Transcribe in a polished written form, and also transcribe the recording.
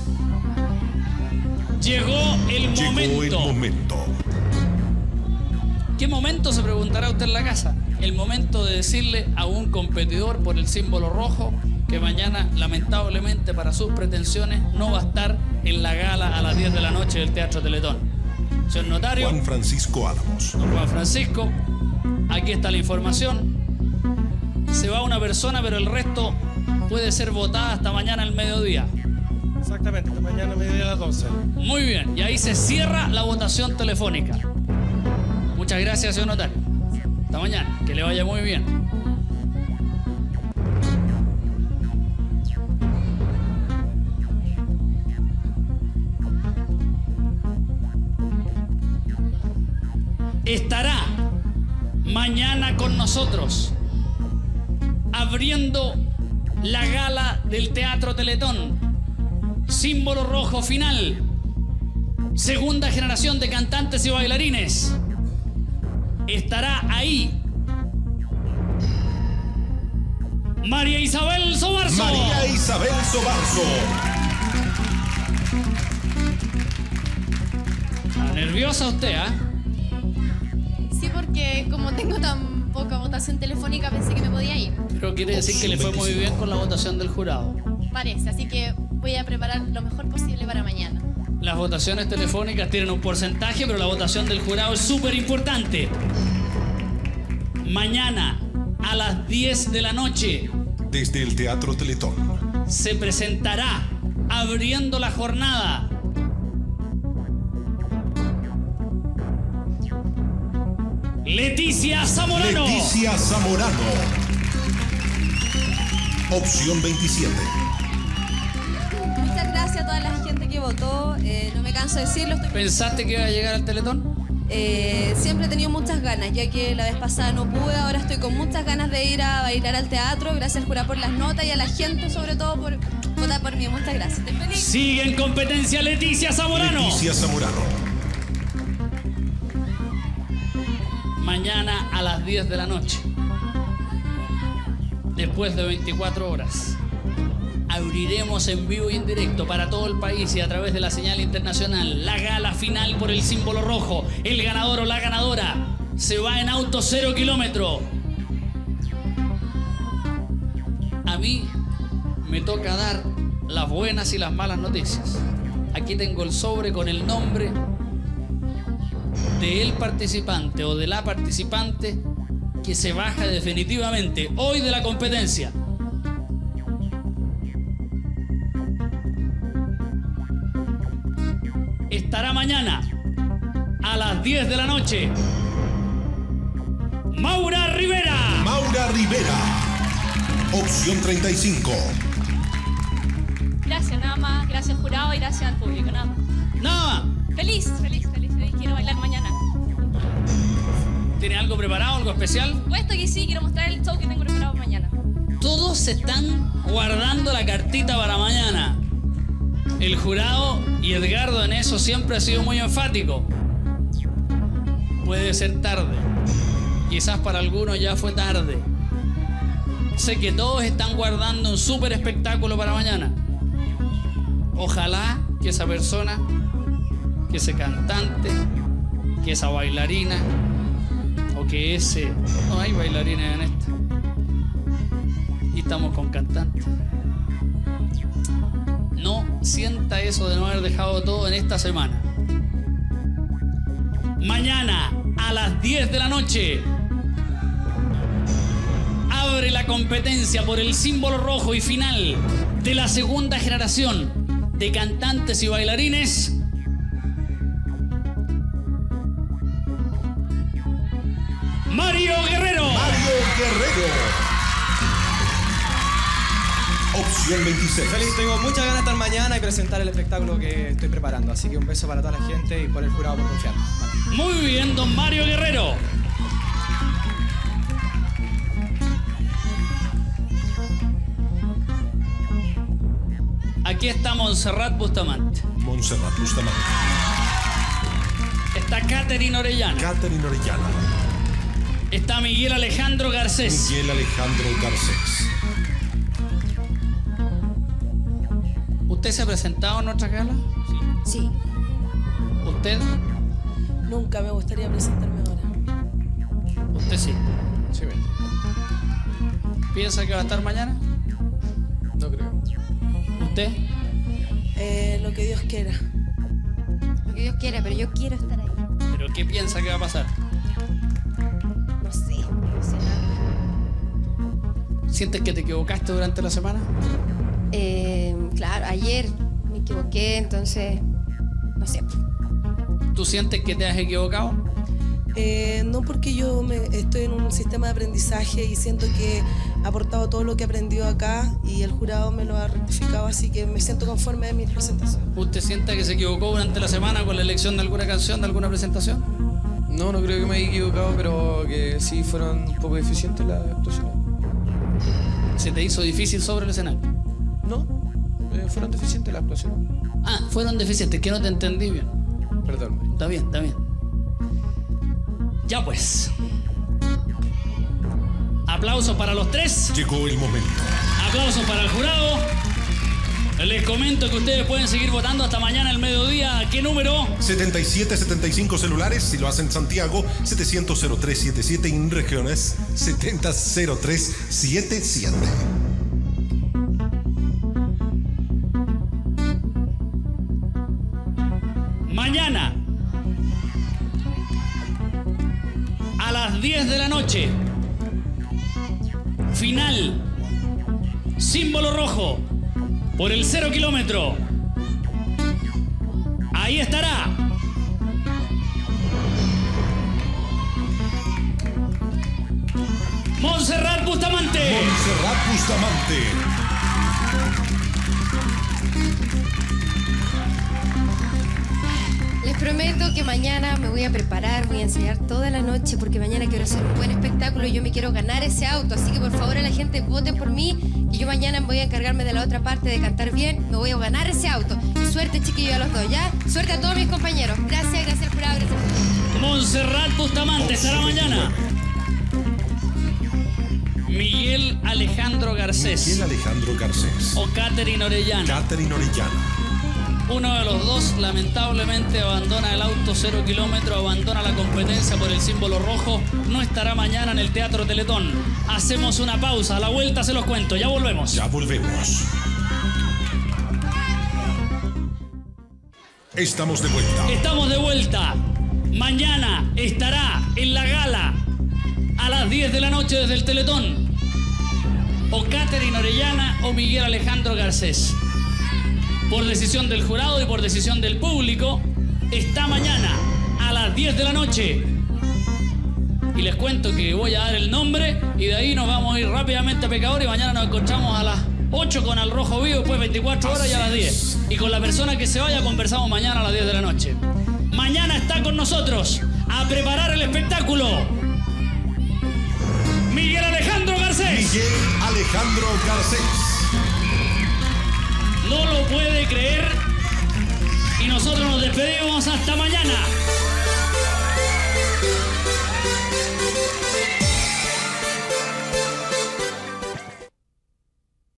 Llegó el momento. ¿Qué momento, se preguntará usted en la casa? El momento de decirle a un competidor por el símbolo rojo que mañana, lamentablemente para sus pretensiones, no va a estar en la gala a las 10 de la noche del Teatro Teletón. Señor notario. Juan Francisco Álamos. Don Juan Francisco, aquí está la información. Se va una persona, pero el resto puede ser votada hasta mañana al mediodía. Exactamente, hasta mañana al mediodía a las 12. Muy bien, y ahí se cierra la votación telefónica. Muchas gracias, señor notario. Hasta mañana, que le vaya muy bien. Estará mañana con nosotros abriendo la gala del Teatro Teletón. Símbolo rojo final. Segunda generación de cantantes y bailarines. Estará ahí María Isabel Sobarzo. María Isabel Sobarzo. ¿Está nerviosa usted, ah? Sí, porque como tengo tan poca votación telefónica pensé que me podía ir. Pero quiere decir que le fue muy bien con la votación del jurado. Parece, así que voy a preparar lo mejor posible para mañana. Las votaciones telefónicas tienen un porcentaje, pero la votación del jurado es súper importante. Mañana a las 10 de la noche, desde el Teatro Teletón, se presentará abriendo la jornada Leticia Zamorano. Leticia Zamorano. Opción 27. Muchas gracias a toda la gente que votó. No me canso de decirlo. ¿Pensaste que iba a llegar al Teletón? Siempre he tenido muchas ganas, ya que la vez pasada no pude. Ahora estoy con muchas ganas de ir a bailar al teatro. Gracias al jurado por las notas y a la gente, sobre todo, por votar por mí. Muchas gracias. Sigue en competencia Leticia Zamorano. Leticia Zamorano. Mañana a las 10 de la noche, después de 24 horas, abriremos en vivo y en directo para todo el país y a través de la señal internacional la gala final por el símbolo rojo. El ganador o la ganadora se va en auto 0 kilómetro. A mí me toca dar las buenas y las malas noticias. Aquí tengo el sobre con el nombre del participante o de la participante que se baja definitivamente hoy de la competencia. Estará mañana a las 10 de la noche Maura Rivera. Maura Rivera. Opción 35. Gracias, nada más. Gracias, jurado, y gracias al público, nada más. Nada más. Feliz. Quiero bailar mañana. ¿Tiene algo preparado, algo especial? Puesto que sí, quiero mostrar el show que tengo preparado para mañana. Todos se están guardando la cartita para mañana. El jurado, y Edgardo en eso siempre ha sido muy enfático. Puede ser tarde. Quizás para algunos ya fue tarde. Sé que todos están guardando un súper espectáculo para mañana. Ojalá que esa persona, que ese cantante, que esa bailarina, o que ese... No hay bailarines en esta. Y estamos con cantantes. No sienta eso de no haber dejado todo en esta semana. Mañana a las 10 de la noche abre la competencia por el símbolo rojo y final de la segunda generación de cantantes y bailarines. Mario Guerrero. Mario Guerrero. Opción 26. Feliz, tengo muchas ganas de estar mañana y presentar el espectáculo que estoy preparando. Así que un beso para toda la gente y por el jurado por confiar. Muy bien, don Mario Guerrero. Aquí está Montserrat Bustamante. Montserrat Bustamante. Está Catherine Orellana. Catherine Orellana. Está Miguel Alejandro Garcés. Miguel Alejandro Garcés. ¿Usted se ha presentado en nuestra gala? Sí. ¿Usted? Nunca me gustaría presentarme ahora. Usted sí. Sí, ven. ¿Piensa que va a estar mañana? No creo. ¿Usted? Lo que Dios quiera. Lo que Dios quiera, pero yo quiero estar ahí. ¿Pero qué piensa que va a pasar? No sé nada. ¿Sientes que te equivocaste durante la semana? Claro, ayer me equivoqué, entonces, no sé. ¿Tú sientes que te has equivocado? No, porque yo estoy en un sistema de aprendizaje y siento que he aportado todo lo que he aprendido acá y el jurado me lo ha rectificado, así que me siento conforme de mi presentación. ¿Usted siente que se equivocó durante la semana con la elección de alguna canción, de alguna presentación? No, no creo que me haya equivocado, pero que sí fueron un poco deficientes las actuaciones. ¿Se te hizo difícil sobre el escenario? No, fueron deficientes las actuaciones. Ah, fueron deficientes, que no te entendí bien. Perdón. Está bien, está bien. Ya pues. Aplausos para los tres. Llegó el momento. Aplausos para el jurado. Les comento que ustedes pueden seguir votando hasta mañana al mediodía. ¿Qué número? 7775 celulares, si lo hacen en Santiago, 700-0377 en regiones, 70-0377. Mañana a las 10 de la noche. Final. Símbolo rojo. Por el 0 kilómetro. Ahí estará. Montserrat Bustamante. Montserrat Bustamante. Les prometo que mañana me voy a preparar, voy a ensayar toda la noche porque mañana quiero hacer un buen espectáculo y yo me quiero ganar ese auto. Así que por favor a la gente voten por mí, que yo mañana voy a encargarme de la otra parte de cantar bien, me voy a ganar ese auto. Y suerte, chiquillos, a los dos, ¿ya? Suerte a todos mis compañeros. Gracias, gracias por haber. Montserrat Bustamante estará mañana. Miguel Alejandro Garcés. Miguel Alejandro Garcés. O Catherine Orellana. Catherine Orellana. Uno de los dos lamentablemente abandona el auto 0 kilómetro, abandona la competencia por el símbolo rojo. No estará mañana en el Teatro Teletón. Hacemos una pausa, a la vuelta se los cuento, ya volvemos. Ya volvemos. Estamos de vuelta. Estamos de vuelta. Mañana estará en la gala a las 10 de la noche desde el Teletón. O Catherine Orellana o Miguel Alejandro Garcés. Por decisión del jurado y por decisión del público, está mañana a las 10 de la noche. Y les cuento que voy a dar el nombre y de ahí nos vamos a ir rápidamente a Pecador y mañana nos encontramos a las 8 con Al Rojo Vivo, después 24 horas y a las 10. Y con la persona que se vaya conversamos mañana a las 10 de la noche. Mañana está con nosotros a preparar el espectáculo Miguel Alejandro Garcés. Miguel Alejandro Garcés. No lo puede creer y nosotros nos despedimos hasta mañana.